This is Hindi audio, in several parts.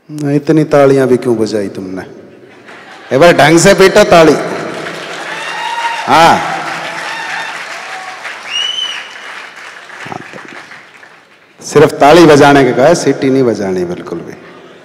इतनी तालियां भी क्यों बजाई तुमने? एक बार ढंग से बेटा ताली। हाँ, सिर्फ ताली बजाने का कहा है, सीटी नहीं बजानी बिल्कुल भी।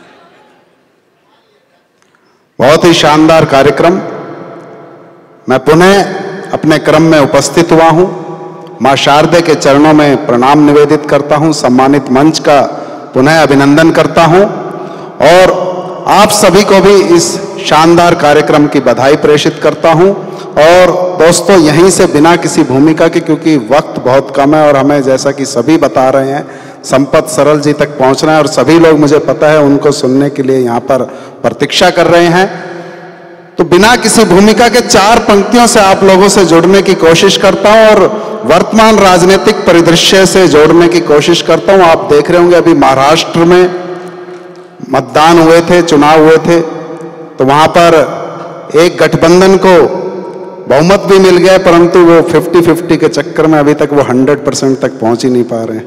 बहुत ही शानदार कार्यक्रम। मैं पुनः अपने क्रम में उपस्थित हुआ हूं। मां शारदे के चरणों में प्रणाम निवेदित करता हूं। सम्मानित मंच का पुनः अभिनंदन करता हूं और आप सभी को भी इस शानदार कार्यक्रम की बधाई प्रेषित करता हूं। और दोस्तों, यहीं से बिना किसी भूमिका के, क्योंकि वक्त बहुत कम है और हमें जैसा कि सभी बता रहे हैं संपत सरल जी तक पहुंचना है और सभी लोग मुझे पता है उनको सुनने के लिए यहाँ पर प्रतीक्षा कर रहे हैं, तो बिना किसी भूमिका के 4 पंक्तियों से आप लोगों से जुड़ने की कोशिश करता हूं और वर्तमान राजनीतिक परिदृश्य से जोड़ने की कोशिश करता हूं। आप देख रहे होंगे अभी महाराष्ट्र में मतदान हुए थे, चुनाव हुए थे, तो वहां पर एक गठबंधन को बहुमत भी मिल गया, परंतु वो 50-50 के चक्कर में अभी तक वो 100% तक पहुंच ही नहीं पा रहे हैं।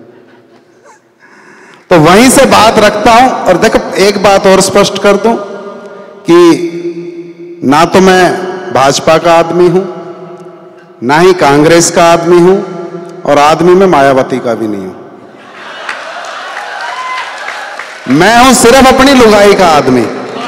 तो वहीं से बात रखता हूं और देखो, एक बात और स्पष्ट कर दूं कि ना तो मैं भाजपा का आदमी हूं, ना ही कांग्रेस का आदमी हूं और आदमी में मायावती का भी नहीं हूं। मैं हूं सिर्फ अपनी लुगाई का आदमी।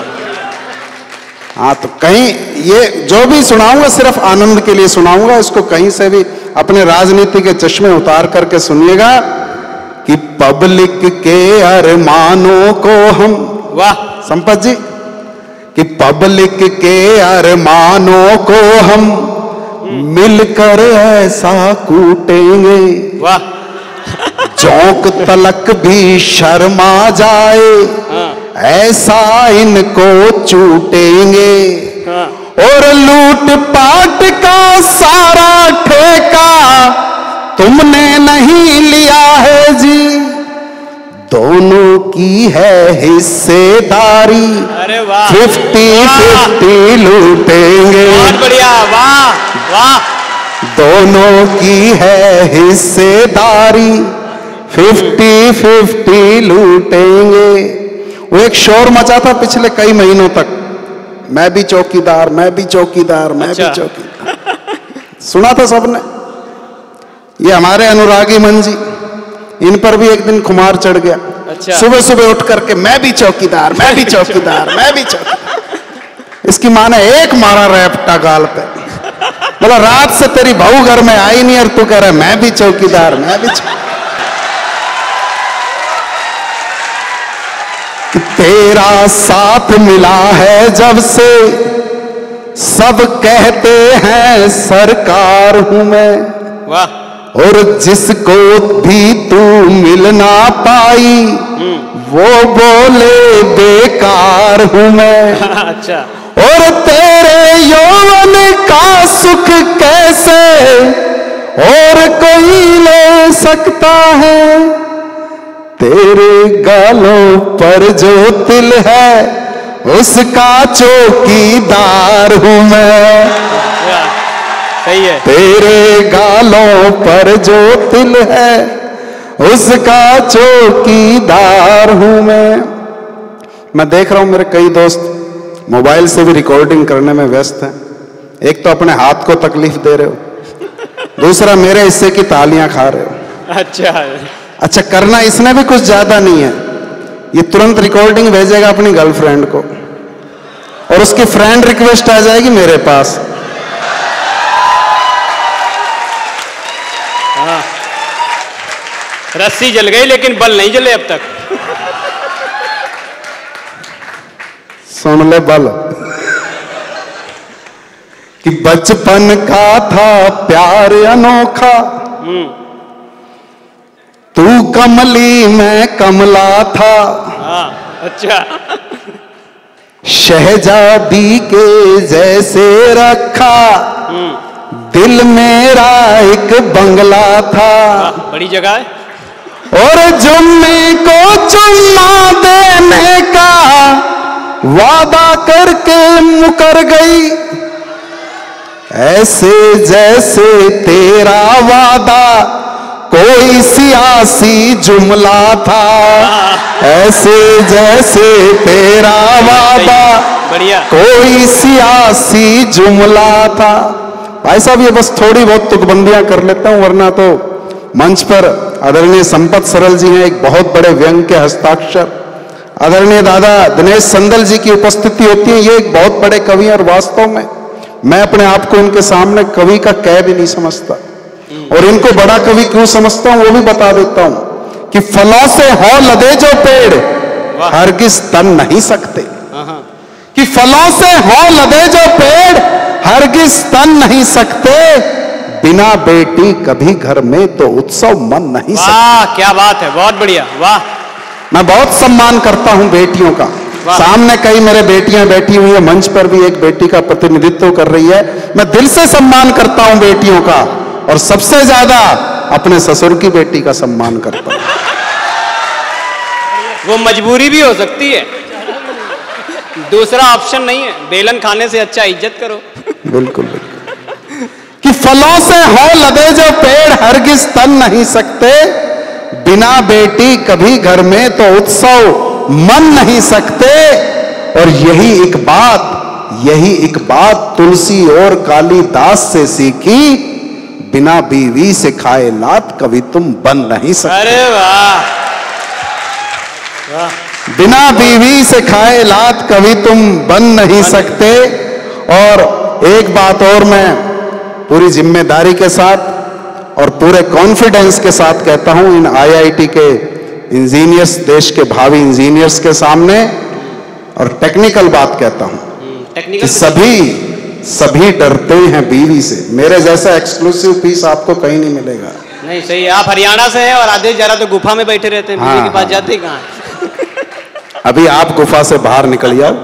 हाँ, तो कहीं ये जो भी सुनाऊंगा सिर्फ आनंद के लिए सुनाऊंगा, इसको कहीं से भी अपने राजनीति के चश्मे उतार करके सुनिएगा कि पब्लिक के अरमानों को हम, वाह संपत जी, कि पब्लिक के अरमानों को हम मिलकर ऐसा कूटेंगे, वाह, चौक तलक भी शर्मा जाए, ऐसा इनको चूटेंगे, और लूट पाट का सारा ठेका तुमने नहीं लिया है जी, दोनों की है हिस्सेदारी, अरे वाह, 50-50 लूटेंगे, बहुत बढ़िया, वाह वाह, दोनों की है हिस्सेदारी, 50-50 लूटेंगे। वो एक शोर मचा था पिछले कई महीनों तक, मैं भी चौकीदार, मैं भी चौकीदार, मैं भी चौकीदार, सुना था सबने। ये हमारे अनुरागी मन जी, इन पर भी एक दिन खुमार चढ़ गया। अच्छा। सुबह सुबह उठ करके मैं भी चौकीदार, मैं भी चौकीदार, मैं भी चौकीदार। इसकी माँ ने एक मारा रैपटा गाल पे, बोला रात से तेरी बहू घर में आई नहीं और तू कह रहा है मैं भी चौकीदार, मैं भी चौकीदार। तेरा साथ मिला है जब से सब कहते हैं सरकार हूं मैं, वाह, और जिसको भी तू मिल ना पाई वो बोले बेकार हूं मैं। अच्छा। और तेरे यौवन का सुख कैसे और कोई ले सकता है, तेरे गालों पर जो तिल है उसका चौकीदार हूं मैं। सही है। तेरे गालों पर जो तिल है उसका चौकीदार हूं मैं देख रहा हूं मेरे कई दोस्त मोबाइल से भी रिकॉर्डिंग करने में व्यस्त हैं। एक तो अपने हाथ को तकलीफ दे रहे हो, दूसरा मेरे हिस्से की तालियां खा रहे हो। अच्छा, करना इसने भी कुछ ज्यादा नहीं है, ये तुरंत रिकॉर्डिंग भेजेगा अपनी गर्लफ्रेंड को और उसकी फ्रेंड रिक्वेस्ट आ जाएगी मेरे पास। रस्सी जल गई लेकिन बल नहीं जले अब तक। सुन ले बल कि बचपन का था प्यार अनोखा, तू कमली मैं कमला था। अच्छा। शहजादी के जैसे रखा दिल मेरा एक बंगला था। बड़ी जगह है। और जुम्मे को चुम्मा देने का वादा करके मुकर गई, ऐसे जैसे तेरा वादा कोई सियासी जुमला था, ऐसे जैसे तेरा वादा बढ़िया। कोई सियासी जुमला था। भाई साहब ये बस थोड़ी बहुत तुकबंदियां कर लेता हूं, वरना तो मंच पर आदरणीय संपत सरल जी हैं, एक बहुत बड़े व्यंग के हस्ताक्षर। आदरणीय दादा दिनेश संदल जी की उपस्थिति होती है, ये एक बहुत बड़े कवि, और वास्तव में मैं अपने आप को इनके सामने कवि का कह भी नहीं समझता, और इनको बड़ा कवि क्यों समझता हूं वो भी बता देता हूं कि फलों से हो लदे जो पेड़ हरगिज तन नहीं सकते, कि फलों से हो लदे जो पेड़ हरगिज तन नहीं सकते, बिना बेटी कभी घर में तो उत्सव मन नहीं सकते। वाह क्या बात है, बहुत बढ़िया, वाह। मैं बहुत सम्मान करता हूं बेटियों का, सामने कई मेरे बेटियां बैठी हुई है, मंच पर भी एक बेटी का प्रतिनिधित्व कर रही है। मैं दिल से सम्मान करता हूं बेटियों का, और सबसे ज्यादा अपने ससुर की बेटी का सम्मान करता हूं। वो मजबूरी भी हो सकती है, दूसरा ऑप्शन नहीं है, बेलन खाने से अच्छा इज्जत करो। बिल्कुल बिल्कुल, कि फलों से हो लदे जो पेड़ हरगिज तन नहीं सकते, बिना बेटी कभी घर में तो उत्सव मन नहीं सकते। और यही एक बात तुलसी और कालिदास से सीखी, बिना बीवी से खाए लात कभी तुम बन नहीं सकते। अरे वाह वाह। बिना बीवी से खाए लात कभी तुम बन नहीं सकते। और एक बात और मैं पूरी जिम्मेदारी के साथ और पूरे कॉन्फिडेंस के साथ कहता हूं इन आईआईटी के इंजीनियर्स, देश के भावी इंजीनियर्स के सामने, और टेक्निकल बात कहता हूं कि सभी डरते हैं बीवी से। मेरे जैसा एक्सक्लूसिव पीस आपको कहीं नहीं मिलेगा। नहीं सही है, आप हरियाणा से हैं और आधे जरा तो गुफा में बैठे रहते हैं, बीवी के पास जाते कहाँ हैं? अभी आप गुफा से बाहर निकल जाओ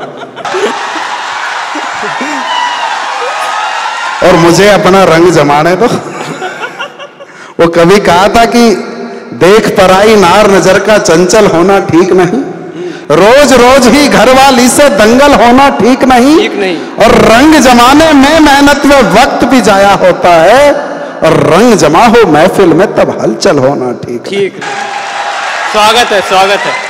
और मुझे अपना रंग जमाने दो। वो कभी कहा था कि देख पराई नार नजर का चंचल होना ठीक नहीं, रोज रोज ही घरवाली से दंगल होना ठीक नहीं, और रंग जमाने में मेहनत में वक्त भी जाया होता है, और रंग जमा हो महफिल में तब हलचल होना ठीक। स्वागत है, स्वागत है।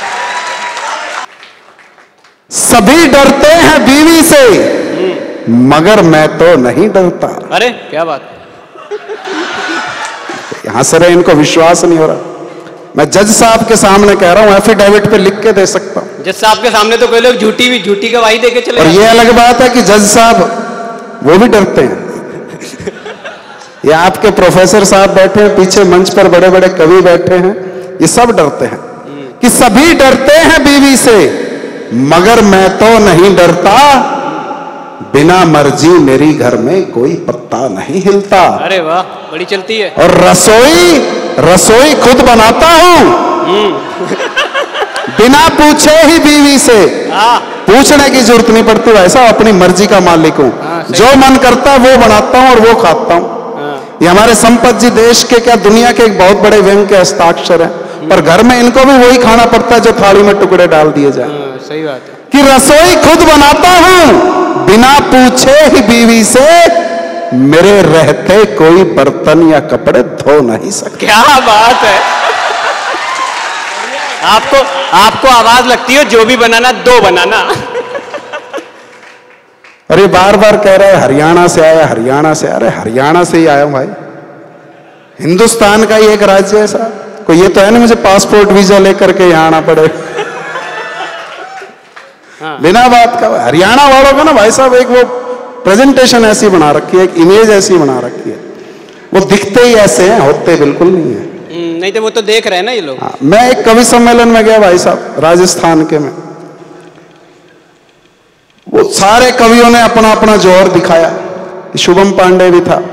सभी डरते हैं बीवी से, मगर मैं तो नहीं डरता। अरे क्या बात, यहां से इनको विश्वास नहीं हो रहा। मैं जज साहब के सामने कह रहा हूं, एफिडेविट पे लिख के दे सकता हूं। जज साहब के सामने तो कोई लोग झूठी गवाही दे के चले, और ये अलग बात है कि जज साहब वो भी डरते हैं। ये आपके प्रोफेसर साहब बैठे हैं पीछे मंच पर, बड़े बड़े कवि बैठे हैं, ये सब डरते हैं कि सभी डरते हैं बीवी से, मगर मैं तो नहीं डरता, बिना मर्जी मेरी घर में कोई पत्ता नहीं हिलता। अरे वाह, बड़ी चलती है। और रसोई खुद बनाता हूं बिना पूछे ही बीवी से। पूछने की जरूरत नहीं पड़ती, वैसा अपनी मर्जी का मालिक हूं, जो मन करता है वो बनाता हूं और वो खाता हूं। ये हमारे संपत जी देश के क्या दुनिया के एक बहुत बड़े व्यंग के हस्ताक्षर हैं, पर घर में इनको भी वही खाना पड़ता है जो थाली में टुकड़े डाल दिए जाए। सही बात है कि रसोई खुद बनाता हूं बिना पूछे ही बीवी से, मेरे रहते कोई बर्तन या कपड़े धो नहीं सकते। क्या बात है, आपको आवाज लगती है जो भी बनाना दो बनाना। अरे बार बार कह रहे हैं हरियाणा से आया, हरियाणा से। अरे हरियाणा से ही आया हूं भाई, हिंदुस्तान का ही एक राज्य है साहब। कोई ये तो है ना मुझे पासपोर्ट वीजा लेकर के यहां आना पड़े। बिना बात का हरियाणा वालों का ना भाई साहब एक वो प्रेजेंटेशन ऐसी बना रखी है, एक इमेज ऐसी बना रखी है, वो दिखते ही ऐसे हैं, होते बिल्कुल नहीं है। नहीं तो वो तो देख रहे हैं ना ये लोग। मैं एक कवि सम्मेलन में गया भाई साहब, राजस्थान के में, वो सारे कवियों ने अपना अपना जोर दिखाया, शुभम पांडे भी था,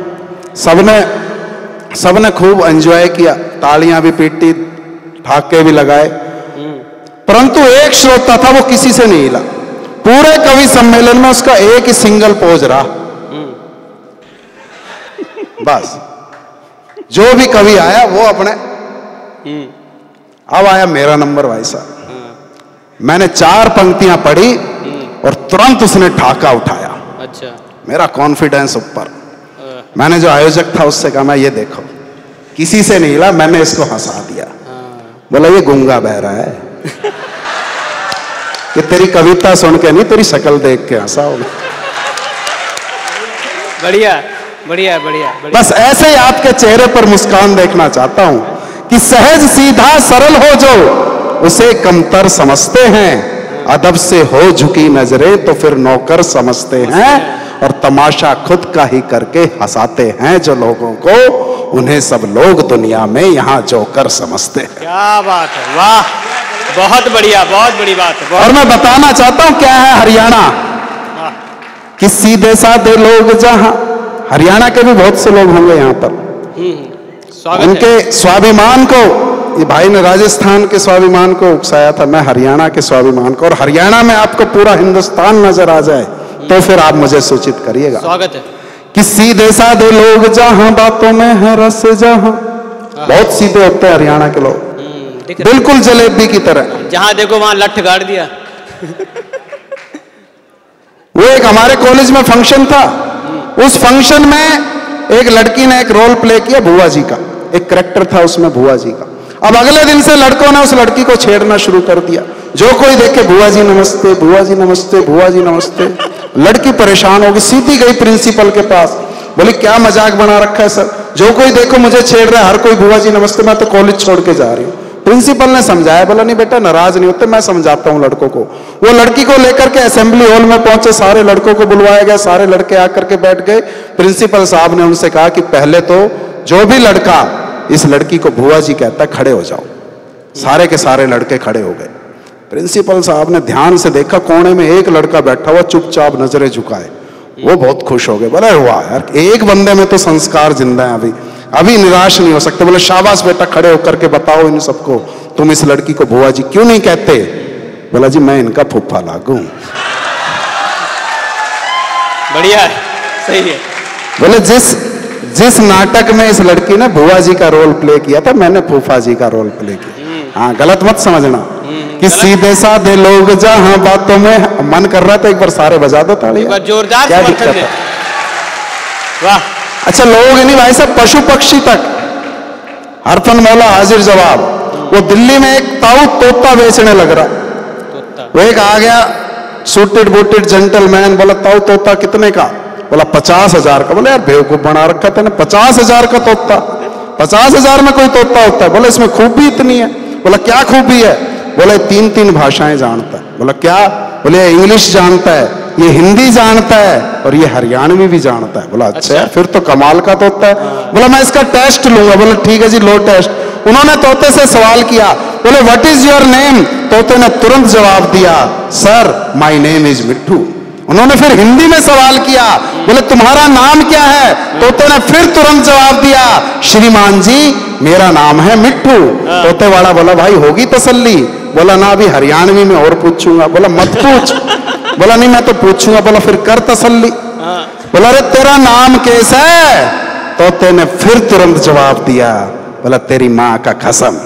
सबने खूब एंजॉय किया, तालियां भी पीटी, ठाके भी लगाए, परंतु एक श्रोता था वो किसी से नहीं हिला। पूरे कवि सम्मेलन में उसका एक ही सिंगल पोज रहा, बस। जो भी कवि आया वो अपने, अब आया मेरा नंबर भाई साहब। मैंने 4 पंक्तियां पढ़ी और तुरंत उसने ठाका उठाया। अच्छा। मेरा कॉन्फिडेंस ऊपर। मैंने जो आयोजक था उससे कहा, मैं ये देखो किसी से नहीं हिला, मैंने इसको हंसा दिया। बोला ये गूंगा बह रहा है, कि तेरी कविता सुन के नहीं, तेरी शक्ल देख के हंसा होगा। बढ़िया बढ़िया बढ़िया। बस ऐसे ही आपके चेहरे पर मुस्कान देखना चाहता हूं कि सहज सीधा सरल हो जो उसे कमतर समझते हैं, अदब से हो झुकी नजरें तो फिर नौकर समझते हैं, और तमाशा खुद का ही करके हंसाते हैं जो लोगों को, उन्हें सब लोग दुनिया में यहाँ जोकर समझते हैं। क्या बात है, वाह, बहुत बढ़िया, बहुत बड़ी बात है। और मैं बताना चाहता हूं क्या है हरियाणा, कि सीधे साधे लोग जहां, हरियाणा के भी बहुत से लोग होंगे यहाँ पर, उनके स्वाभिमान को, ये भाई ने राजस्थान के स्वाभिमान को उकसाया था, मैं हरियाणा के स्वाभिमान को, और हरियाणा में आपको पूरा हिंदुस्तान नजर आ जाए तो फिर आप मुझे सूचित करिएगा। स्वागत है। कि सीधे साधे लोग जहां, बातों में है रस जहां, बहुत सीधे होते हैं हरियाणा के लोग, बिल्कुल जलेबी की तरह, जहां देखो वहां लठ गाड़ दिया। वो एक हमारे कॉलेज में फंक्शन था, उस फंक्शन में एक लड़की ने एक रोल प्ले किया बुआ जी का, एक कैरेक्टर था उसमें बुआ जी का। अब अगले दिन से लड़कों ने उस लड़की को छेड़ना शुरू कर दिया, जो कोई देखे बुआ जी नमस्ते, बुआ जी नमस्ते, बुआ जी नमस्ते। लड़की परेशान होगी, सीधी गई प्रिंसिपल के पास, बोली क्या मजाक बना रखा है सर, जो कोई देखो मुझे छेड़ रहा है, हर कोई बुआ जी नमस्ते, मैं तो कॉलेज छोड़ के जा रही हूँ। प्रिंसिपल ने समझाया, बोला नहीं बेटा नाराज नहीं होते, मैं समझाता हूँ लड़कों को। वो लड़की को लेकर के असेंबली हॉल में पहुंचे, सारे लड़कों को बुलवाया गया, सारे लड़के आकर के बैठ गए। प्रिंसिपल साहब ने उनसे कहा कि पहले तो जो भी लड़का इस लड़की को बुआ जी कहता है खड़े हो जाओ। सारे के सारे लड़के खड़े हो गए। प्रिंसिपल साहब ने ध्यान से देखा, कोने में एक लड़का बैठा हुआ चुपचाप नजरें झुकाए। वो बहुत खुश हो गए, बोले वाह यार, एक बंदे में तो संस्कार जिंदा है, अभी निराश नहीं हो सकते। बोले शाबाश बेटा, खड़े होकर के बताओ इन सबको, तुम इस लड़की को बुआ जी क्यों नहीं कहते? बोला जी मैं इनका फूफा लागू। बढ़िया है, सही है। बोले जिस नाटक में इस लड़की ने बुआ जी का रोल प्ले किया था, मैंने फूफा जी का रोल प्ले किया। हाँ, गलत मत समझना कि सीधे साधे लोग जहां, बातों में मन कर रहा था एक बार सारे बजा दो ताली, जोरदार, क्या दिक्कत है? वाह। अच्छा, लोग नहीं भाई साहब, पशु पक्षी तक हरफन मौला हाजिर जवाब। वो दिल्ली में एक ताऊ तोता बेचने लग रहा, वो एक आ गया सूटेड बूटेड जेंटलमैन, बोला ताऊ तोता कितने का? बोला 50,000 का। बोले यार बेवकूफ बना रखा था, 50,000 का तोता, 50,000 में कोई तोता होता है? बोले इसमें खूबी इतनी है। बोला क्या खूबी है? बोले 3 भाषाएं जानता है। बोला क्या? बोले इंग्लिश जानता है, ये हिंदी जानता है, और ये हरियाणवी भी जानता है। बोला अच्छा, फिर तो कमाल का तोता है। बोला मैं इसका टेस्ट लूंगा। बोला ठीक है जी, लो टेस्ट। उन्होंने तोते से सवाल किया, बोले व्हाट इज योर नेम? तोते ने तुरंत जवाब दिया, सर माय नेम इज मिट्ठू। उन्होंने फिर हिंदी में सवाल किया, बोले तुम्हारा नाम क्या है? तोते ने फिर तुरंत जवाब दिया, श्रीमान जी मेरा नाम है मिट्ठू। तोते वाला बोला भाई होगी तसल्ली? बोला ना, अभी हरियाणवी में और पूछूंगा। बोला मत पूछ। बोला नहीं मैं तो पूछूंगा। बोला फिर कर तसल्ली। बोला अरे तेरा नाम कैसा है? तोते ने फिर तुरंत जवाब दिया, बोला तेरी माँ का कसम।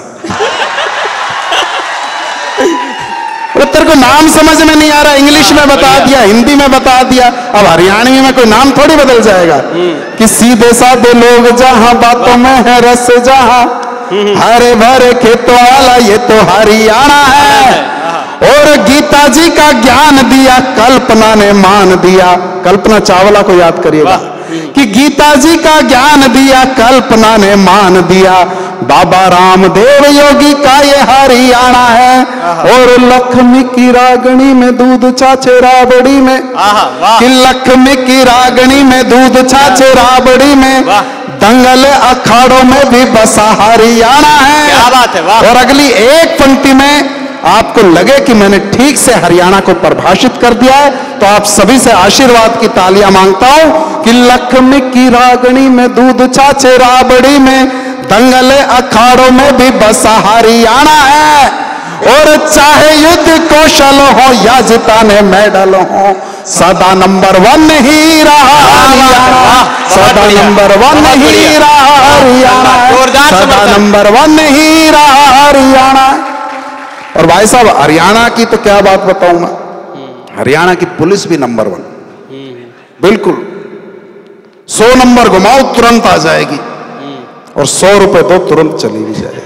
तेरे को नाम समझ में नहीं आ रहा, इंग्लिश में बता दिया, हिंदी में बता दिया, अब हरियाणवी में कोई नाम थोड़ी बदल जाएगा। कि सीधे साधे लोग जहां, बातों में है रस जहां, हरे भरे खेतों वाला ये तो हरियाणा है। और गीता जी का ज्ञान दिया, कल्पना ने मान दिया। कल्पना चावला को याद करिएगा कि गीता जी का ज्ञान दिया, कल्पना ने मान दिया। बाबा रामदेव योगी का ये हरियाणा है। और लक्ष्मी की रागणी में दूध छाछे राबड़ी में, कि लक्ष्मी की रागणी में दूध छाछे राबड़ी में, दंगल अखाड़ों में भी बसा हरियाणा है। क्या बात है, वाह। और अगली एक पंक्ति में आपको लगे कि मैंने ठीक से हरियाणा को परिभाषित कर दिया है, तो आप सभी से आशीर्वाद की तालियां मांगता हूं कि लक्ष्मी की रागणी में दूध छाछे राबड़ी में, दंगल अखाड़ों में भी बसा हरियाणा है। और चाहे युद्ध कौशल हो या जिताने मेडल हो, सदा नंबर 1 ही रहा हरियाणा, सदा नंबर 1 ही रहा हरियाणा, सदा नंबर 1 ही रहा हरियाणा। और भाई साहब हरियाणा की तो क्या बात बताऊं मैं, हरियाणा की पुलिस भी नंबर 1, बिल्कुल 100 नंबर घुमाओ तुरंत आ जाएगी। और 100 रुपए दो, तुरंत चली भी जाए।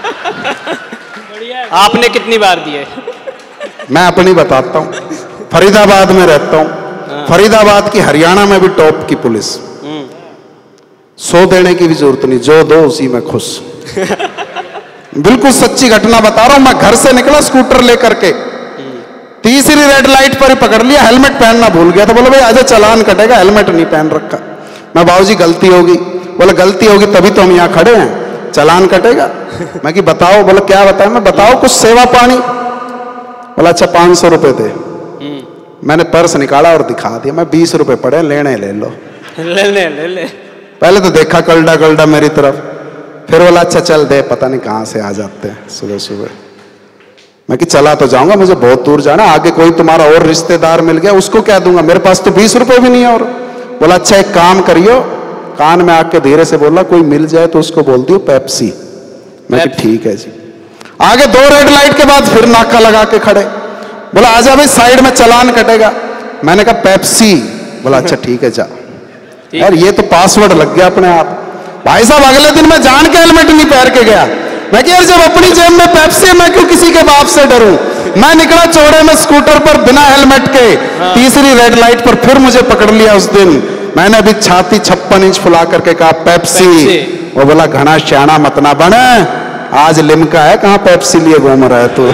आपने कितनी बार दिए? मैं अपनी बताता हूँ, फरीदाबाद में रहता हूँ। फरीदाबाद की हरियाणा में भी टॉप की पुलिस। 100 देने की भी जरूरत नहीं, जो दो उसी में खुश। बिल्कुल सच्ची घटना बता रहा हूं। मैं घर से निकला स्कूटर लेकर के, तीसरी रेड लाइट पर ही पकड़ लिया, हेलमेट पहनना भूल गया था। बोले भाई आज चालान कटेगा, हेलमेट नहीं पहन रखा। मैं बाबूजी गलती होगी। बोले गलती होगी तभी तो हम यहाँ खड़े हैं, चालान कटेगा। मैं कि बताओ। बोले क्या बताएं? मैं बताओ कुछ सेवा पानी। बोला अच्छा 500 रुपए दे। मैंने पर्स निकाला और दिखा दिया। मैं 20 रुपए पड़े, लेने ले लो। ले। पहले तो देखा कलडा कलडा मेरी तरफ, फिर बोला अच्छा चल दे, पता नहीं कहाँ से आ जाते हैं सुबह सुबह। मैं कि चला तो जाऊंगा, मुझे बहुत दूर जाना, आगे कोई तुम्हारा और रिश्तेदार मिल गया उसको क्या दूंगा, मेरे पास तो 20 रुपए भी नहीं है। और बोला अच्छा एक काम करियो, कान में आके धीरे से बोला कोई मिल जाए तो उसको बोल दियो पेप्सी। मैं कि ठीक है जी। आगे 2 रेड लाइट के बाद फिर नाका लगा के खड़े। बोला आजा भाई साइड में चालान कटेगा। मैंने कहा पेप्सी। बोला अच्छा ठीक है जा। यार ये तो पासवर्ड लग गया अपने आप। भाई साहब अगले दिन मैं जान के हेलमेट नहीं पहन के गया। मैं कि यार जब अपनी जेब में पेप्सी है मैं क्यों किसी के बाप से डरूं। मैं निकला चौड़े में स्कूटर पर बिना हेलमेट के। तीसरी रेड लाइट पर फिर मुझे पकड़ लिया उस दिन। मैंने भी छाती 56 इंच फुला करके कहा पेप्सी। वो बोला घना श्याना मत ना बने, आज लिमका है, कहाँ पेप्सी लिए घूम रहा है तू।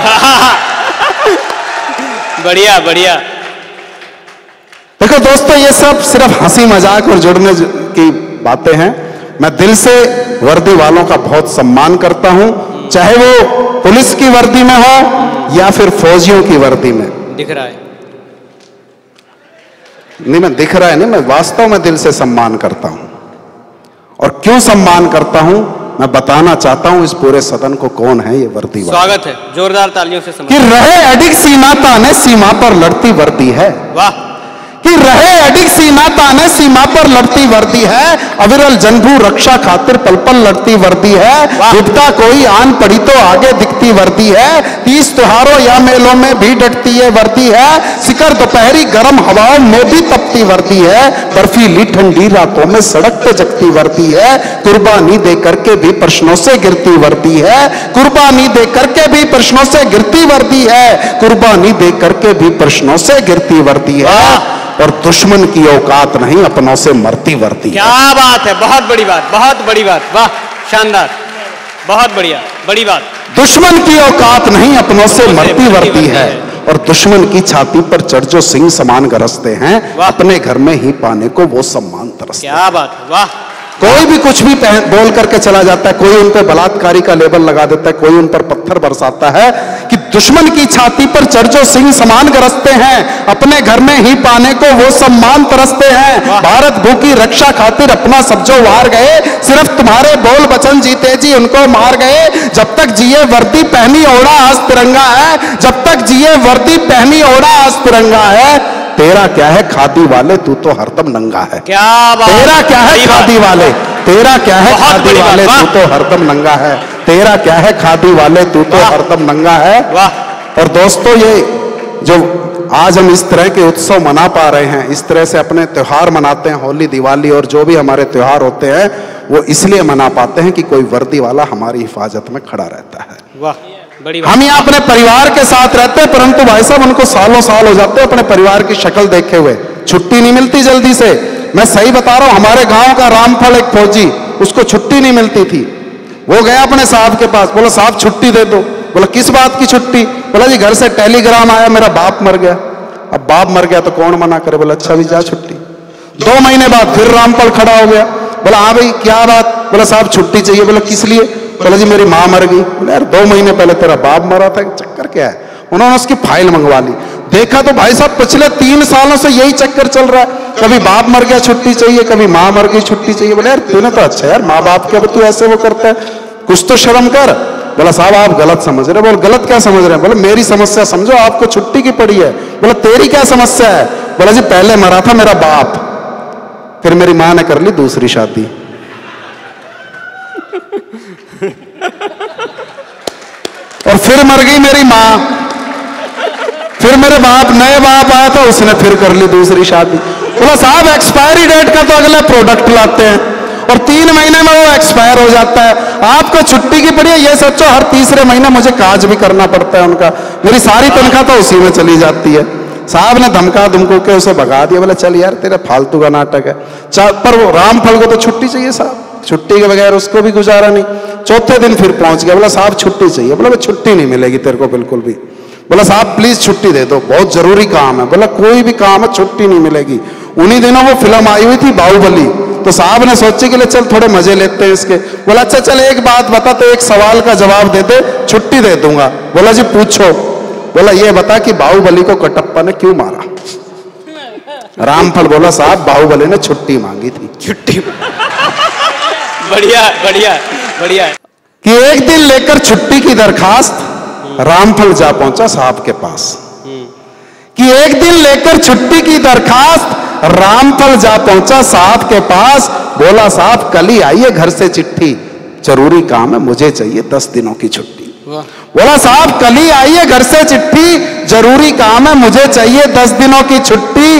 बढ़िया बढ़िया। देखो दोस्तों ये सब सिर्फ हंसी मजाक और जुड़ने की बातें हैं। मैं दिल से वर्दी वालों का बहुत सम्मान करता हूं, चाहे वो पुलिस की वर्दी में हो या फिर फौजियों की वर्दी में। दिख रहा है नहीं, मैं दिख रहा है नहीं, मैं वास्तव में दिल से सम्मान करता हूं। और क्यों सम्मान करता हूं मैं बताना चाहता हूं इस पूरे सदन को, कौन है ये वर्दी वाले। स्वागत है, जोरदार तालियों से कि रहे अडिग सीमा ताने सीमा पर लड़ती वर्दी है। वाह। कि रहे अडिग सीमा ताने सीमा पर लड़ती वर्दी है, अविरल जनभू रक्षा खातिर पल पल लड़ती वर्दी है। विपदा कोई आन पड़ी तो आगे दिखती वर्दी है, 30 त्योहारों या मेलों में भी डटती ये वर्दी है। सिकर दोपहरी गर्म हवाओं में भी तपती वर्दी है, बर्फीली ठंडी रातों में सड़क पे जगती वर्दी है। कुर्बानी दे करके भी प्रश्नों से गिरती वर्दी है, कुर्बानी दे करके भी प्रश्नों से गिरती वर्दी है, कुर्बानी दे करके भी प्रश्नों से गिरती वर्दी है। और दुश्मन की औकात नहीं, अपनों से मरती वर्दी। क्या बात है, बहुत बड़ी बात, बहुत बड़ी बात, वाह शानदार, बहुत बढ़िया, बड़ी बात। दुश्मन की औकात नहीं, अपनों से मरती वर्दी है। और दुश्मन की छाती पर चढ़ जो सिंह समान गरजते हैं, अपने घर में ही पाने को वो सम्मान तरसते हैं। क्या बात है, वाह। कोई भी कुछ भी बोल करके चला जाता है, कोई उन पर बलात्कारी का लेबल लगा देता है, कोई उन पर पत्थर बरसाता है, कि दुश्मन की छाती पर चढ़ जो सिंह समान गरजते हैं, अपने घर में ही पाने को वो सम्मान तरसते हैं। भारत भू की रक्षा खातिर अपना सब जो वार गए, सिर्फ तुम्हारे बोल बचन जीते जी उनको मार गए। जब तक जिए वर्दी पहनी ओढ़ा आज तिरंगा है, जब तक जिए वर्दी पहनी ओढ़ा आज तिरंगा है। तेरा क्या है खादी वाले, तू तो हरदम नंगा है। क्या बात। तेरा क्या है खादी वाले, तेरा क्या है खादी वाले, तू तो हरदम नंगा है। तेरा क्या है खादी वाले, तू तो हरदम नंगा है। और दोस्तों ये जो आज हम इस तरह के उत्सव मना पा रहे हैं, इस तरह से अपने त्योहार मनाते हैं, होली दिवाली और जो भी हमारे त्योहार होते हैं, वो इसलिए मना पाते हैं कि कोई वर्दी वाला हमारी हिफाजत में खड़ा रहता है। वाह, बड़ी बात। हम यहाँ अपने परिवार के साथ रहते हैं, परंतु भाई साहब उनको सालों साल हो जाते हैं अपने परिवार की शक्ल देखे हुए, छुट्टी नहीं मिलती जल्दी से। मैं सही बता रहा हूँ, हमारे गांव का रामफल एक फौजी, उसको छुट्टी नहीं मिलती थी। वो गया अपने साहब के पास, बोला साहब छुट्टी दे दो। बोला किस बात की छुट्टी? बोला जी घर से टेलीग्राम आया, मेरा बाप मर गया। अब बाप मर गया तो कौन मना करे? बोला अच्छा भी जा छुट्टी। 2 महीने बाद फिर रामफल खड़ा हो गया। बोला हाँ भाई क्या बात? बोला साहब छुट्टी चाहिए। बोला किस लिए? बोला जी मेरी माँ मर गई। बोला यार 2 महीने पहले तेरा बाप मरा था, चक्कर क्या है? उन्होंने उसकी फाइल मंगवा ली। देखा तो भाई साहब पिछले 3 सालों से यही चक्कर चल रहा है, कभी बाप मर गया छुट्टी चाहिए, कभी माँ मर गई छुट्टी चाहिए। बोले यार तूने तो अच्छा यार माँ बाप के, तू ऐसे वो करता है, कुछ तो शर्म कर। बोला साहब आप गलत समझ रहे। बोल गलत क्या समझ रहे हैं? बोले मेरी समस्या समझो, आपको छुट्टी की पड़ी है। बोला तेरी क्या समस्या है? बोला जी पहले मरा था मेरा बाप, फिर मेरी माँ ने कर ली दूसरी शादी, और फिर मर गई मेरी माँ, फिर मेरे बाप नए बाप आया था, उसने फिर कर ली दूसरी शादी। बोला साहब एक्सपायरी डेट का तो अगले प्रोडक्ट लाते हैं, और 3 महीने में वो एक्सपायर हो जाता है। आपको छुट्टी की पड़ी है, ये सोचो हर तीसरे महीने मुझे काज भी करना पड़ता है उनका, मेरी सारी तनख्वाह तो उसी में चली जाती है। साहब ने धमका धमको के उसे भगा दिया, बोला चल यार तेरा फालतू का नाटक है। पर वो रामफल को तो छुट्टी चाहिए साहब, छुट्टी के बगैर उसको भी गुजारा नहीं। चौथे दिन फिर पहुंच गया, बोला साहब छुट्टी चाहिए। बोला छुट्टी नहीं मिलेगी तेरे को बिल्कुल भी। बोला साहब प्लीज छुट्टी दे दो, बहुत जरूरी काम है। बोला कोई भी काम है छुट्टी नहीं मिलेगी। उन्हीं दिनों वो फिल्म आई हुई थी बाहुबली, तो साहब ने सोचे कि ले चल थोड़े मजे लेते हैं इसके। बोला अच्छा चल एक बात बता, तो एक सवाल का जवाब दे दे, छुट्टी दे दूंगा। बोला जी पूछो। बोला ये बता कि बाहुबली को कटप्पा ने क्यों मारा? रामफल बोला साहब बाहुबली ने छुट्टी मांगी थी। छुट्टी बढ़िया बढ़िया बढ़िया। कि एक दिन लेकर छुट्टी की दरखास्त रामफल जा पहुंचा साहब के पास। कि एक दिन लेकर छुट्टी की दरखास्त रामफल जा पहुंचा साहब के पास। बोला साहब कल ही आई है घर से चिट्ठी, जरूरी काम है, मुझे चाहिए 10 दिनों की छुट्टी। बोला साहब कल ही आई है घर से चिट्ठी, जरूरी काम है, मुझे चाहिए 10 दिनों की छुट्टी।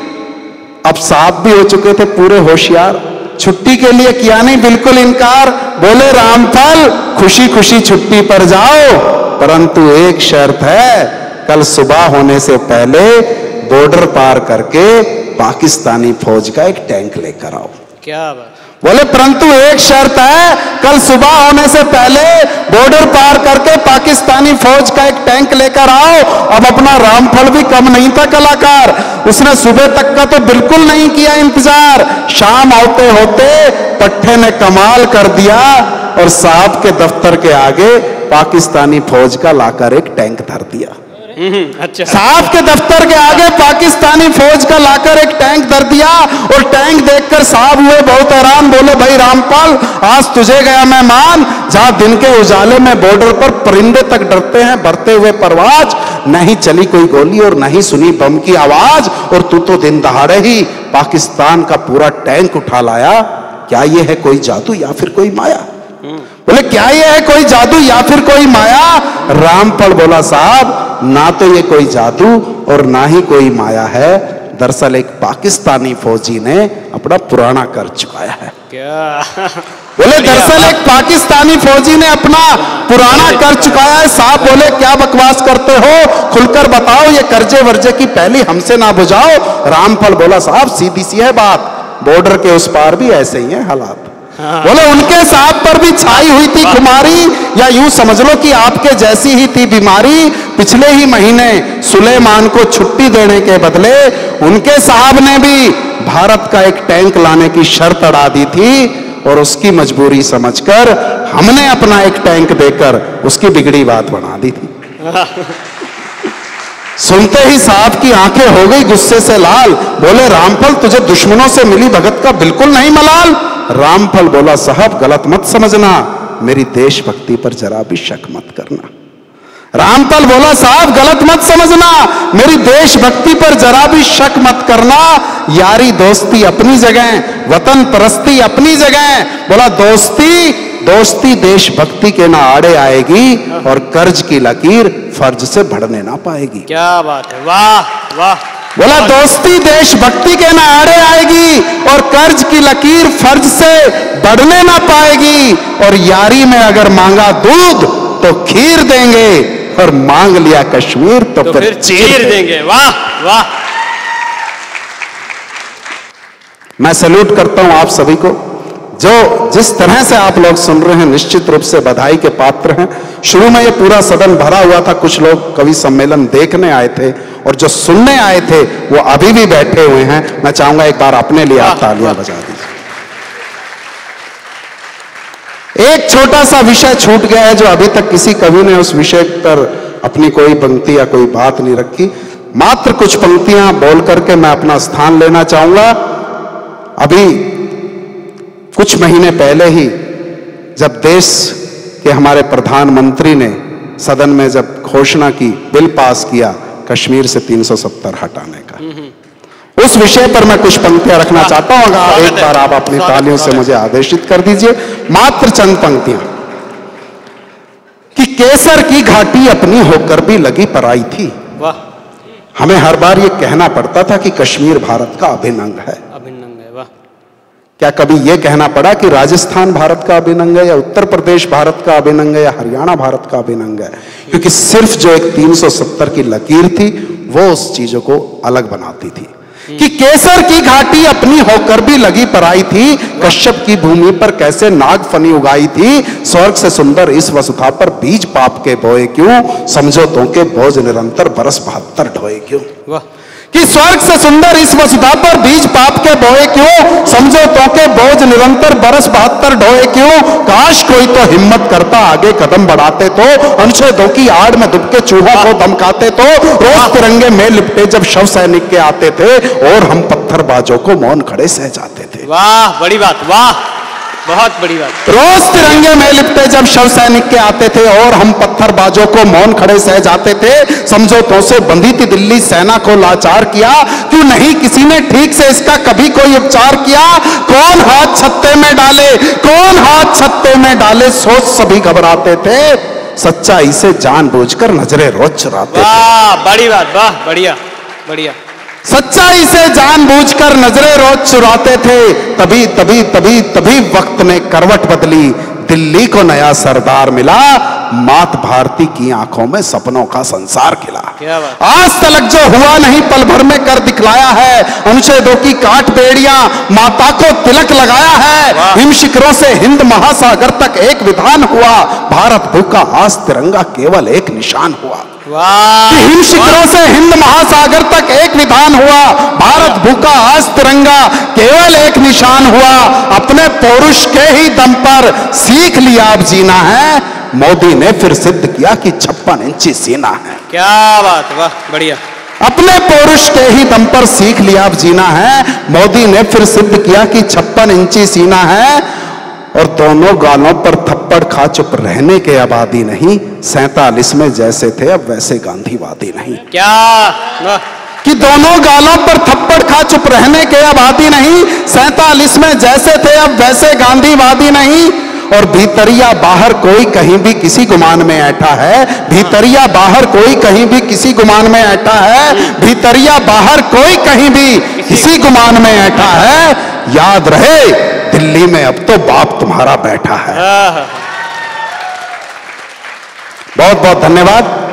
अब साहब भी हो चुके थे पूरे होशियार, छुट्टी के लिए किया नहीं बिल्कुल इनकार। बोले रामफल खुशी खुशी छुट्टी पर जाओ, परंतु एक शर्त है, कल सुबह होने से पहले बॉर्डर पार करके पाकिस्तानी फौज का एक टैंक लेकर आओ। क्या बात। बोले परंतु एक शर्त है, कल सुबह होने से पहले बॉर्डर पार करके पाकिस्तानी फौज का एक टैंक लेकर आओ। अब अपना रामफल भी कम नहीं था कलाकार, उसने सुबह तक का तो बिल्कुल नहीं किया इंतजार। शाम होते होते पट्टे ने कमाल कर दिया और साहब के दफ्तर के आगे पाकिस्तानी फौज का लाकर एक टैंक धर दिया। अच्छा। साहब के दफ्तर के आगे पाकिस्तानी फौज का लाकर एक टैंक धर दिया और टैंक देखकर साहब हुए बहुत हैरान। बोले भाई रामपाल आज तुझे गया मेहमान, जहां दिन के उजाले में बॉर्डर पर परिंदे तक डरते हैं बढ़ते हुए परवाज, नहीं चली कोई गोली और नहीं सुनी बम की आवाज, और तू तो दिन दहाड़े ही पाकिस्तान का पूरा टैंक उठा लाया। क्या यह है कोई जादू या फिर कोई माया? बोले क्या ये है कोई जादू या फिर कोई माया? रामफल बोला साहब ना तो ये कोई जादू और ना ही कोई माया है, दरअसल एक पाकिस्तानी फौजी ने अपना पुराना कर चुकाया है। क्या? बोले दरअसल एक पाकिस्तानी फौजी ने अपना पुराना कर चुकाया है। साहब बोले क्या बकवास करते हो, खुलकर बताओ, ये कर्जे वर्जे की पहली हमसे ना बुझाओ। रामफल बोला साहब सीधी सी है बात, बॉर्डर के उस पार भी ऐसे ही है हालात। बोले उनके साहब पर भी छाई हुई थी खुमारी, या यूं समझ लो कि आपके जैसी ही थी बीमारी। पिछले ही महीने सुलेमान को छुट्टी देने के बदले उनके साहब ने भी भारत का एक टैंक लाने की शर्त अड़ा दी थी, और उसकी मजबूरी समझकर हमने अपना एक टैंक देकर उसकी बिगड़ी बात बना दी थी। सुनते ही साहब की आंखें हो गई गुस्से से लाल। बोले रामफल तुझे दुश्मनों से मिली भगत का बिल्कुल नहीं मलाल? रामफल बोला साहब गलत मत समझना, मेरी देशभक्ति पर जरा भी शक मत करना। रामफल बोला साहब गलत मत समझना, मेरी देशभक्ति पर जरा भी शक मत करना। यारी दोस्ती अपनी जगह, वतन परस्ती अपनी जगह। बोला दोस्ती दोस्ती देशभक्ति के ना आड़े आएगी, और कर्ज की लकीर फर्ज से बढ़ने ना पाएगी। क्या बात है, वाह वाह। बोला दोस्ती देशभक्ति के ना आड़े आएगी, और कर्ज की लकीर फर्ज से बढ़ने ना पाएगी। और यारी में अगर मांगा दूध तो खीर देंगे, और मांग लिया कश्मीर तो फिर चीर देंगे। वाह वाह। मैं सैल्यूट करता हूं आप सभी को, जो जिस तरह से आप लोग सुन रहे हैं, निश्चित रूप से बधाई के पात्र हैं। शुरू में ये पूरा सदन भरा हुआ था, कुछ लोग कवि सम्मेलन देखने आए थे, और जो सुनने आए थे वो अभी भी बैठे हुए हैं। मैं चाहूंगा एक बार अपने लिए आप तालियां बजा दीजिए। एक छोटा सा विषय छूट गया है, जो अभी तक किसी कवि ने उस विषय पर अपनी कोई पंक्ति या कोई बात नहीं रखी। मात्र कुछ पंक्तियां बोल करके मैं अपना स्थान लेना चाहूंगा। अभी कुछ महीने पहले ही जब देश के हमारे प्रधानमंत्री ने सदन में जब घोषणा की, बिल पास किया कश्मीर से 370 हटाने का, उस विषय पर मैं कुछ पंक्तियां रखना चाहता हूं। अगर एक बार आप अपनी तालियों से मुझे आदेशित कर दीजिए। मात्र चंद पंक्तियां कि केसर की घाटी अपनी होकर भी लगी पराई थी। वाह। हमें हर बार ये कहना पड़ता था कि कश्मीर भारत का अभिन्न अंग है। अभिन्न अंग है, वाह। क्या कभी यह कहना पड़ा कि राजस्थान भारत का अभिन्न अंग है, या उत्तर प्रदेश भारत का अभिन्न अंग है, या हरियाणा भारत का अभिन्न अंग है? क्योंकि सिर्फ जो एक 370 की लकीर थी वो उस चीजों को अलग बनाती थी। कि केसर की घाटी अपनी होकर भी लगी पराई थी, कश्यप की भूमि पर कैसे नाग फनी उगाई थी, स्वर्ग से सुंदर इस वसुधा पर बीज पाप के बोए क्यों, समझौतों के बोझ निरंतर बरस 72 ढोए क्यों। कि स्वर्ग से सुंदर इस वसुधा पर बीज पाप के बोए क्यों, समझौतों के बोझ निरंतर बरस 72 ढोए क्यों। काश कोई तो हिम्मत करता आगे कदम बढ़ाते तो, अनुच्छेदों की आड़ में दुबके चूहों को धमकाते तो, रोज तिरंगे में लिपटे जब शव सैनिक के आते थे, और हम पत्थरबाजों को मौन खड़े सह जाते थे। वाह, बड़ी बात, वाह, बहुत बड़ी बात। रोज तिरंगे में लिपटे जब शव सैनिक के आते थे, और हम पत्थरबाजों को मौन खड़े सह जाते थे। समझौतों से बंधी थी दिल्ली सेना को लाचार किया, क्यों नहीं किसी ने ठीक से इसका कभी कोई उपचार किया। कौन हाथ छत्ते में डाले, कौन हाथ छत्ते में डाले, सोच सभी घबराते थे, सच्चाई से जानबूझकर नजरें रोज चुराते थे। वाह, बड़ी बात, वाह, बढ़िया बढ़िया। सच्चाई से जानबूझकर नजरें रोज चुराते थे, तभी तभी तभी तभी वक्त ने करवट बदली, दिल्ली को नया सरदार मिला, मात भारती की आंखों में सपनों का संसार खिला। आज तलक जो हुआ नहीं पल भर में कर दिखलाया है, अनुच्छेदों की काट बेड़ियां माता को तिलक लगाया है। हिम शिखरों से हिंद महासागर तक एक विधान हुआ, भारत भूखा आज तिरंगा केवल एक निशान हुआ। हिम शिखरों से हिंद महासागर तक एक विधान हुआ, भारत भूखा आज तिरंगा केवल एक निशान हुआ। अपने पौरुष के ही दम पर सीख लिया अब जीना है, मोदी ने फिर सिद्ध किया कि 56 इंची सीना है। क्या बात, वाह, बढ़िया। अपने पौरुष के ही दम पर सीख लिया अब जीना है, मोदी ने फिर सिद्ध किया कि 56 इंची सीना है। और दोनों गालों पर थप्पड़ खा चुप रहने के आबादी नहीं, 47 में जैसे थे अब वैसे गांधीवादी नहीं। क्या कि दोनों गालों पर थप्पड़ खा चुप रहने के आबादी नहीं, 47 में जैसे थे अब वैसे गांधीवादी नहीं। और भीतरिया बाहर कोई कहीं भी किसी गुमान में ऐठा है, भीतरिया बाहर कोई कहीं भी किसी गुमान में ऐठा है, भीतरिया बाहर कोई कहीं भी किसी गुमान में ऐठा है। याद रहे दिल्ली में अब तो बाप तुम्हारा बैठा है। बहुत बहुत धन्यवाद।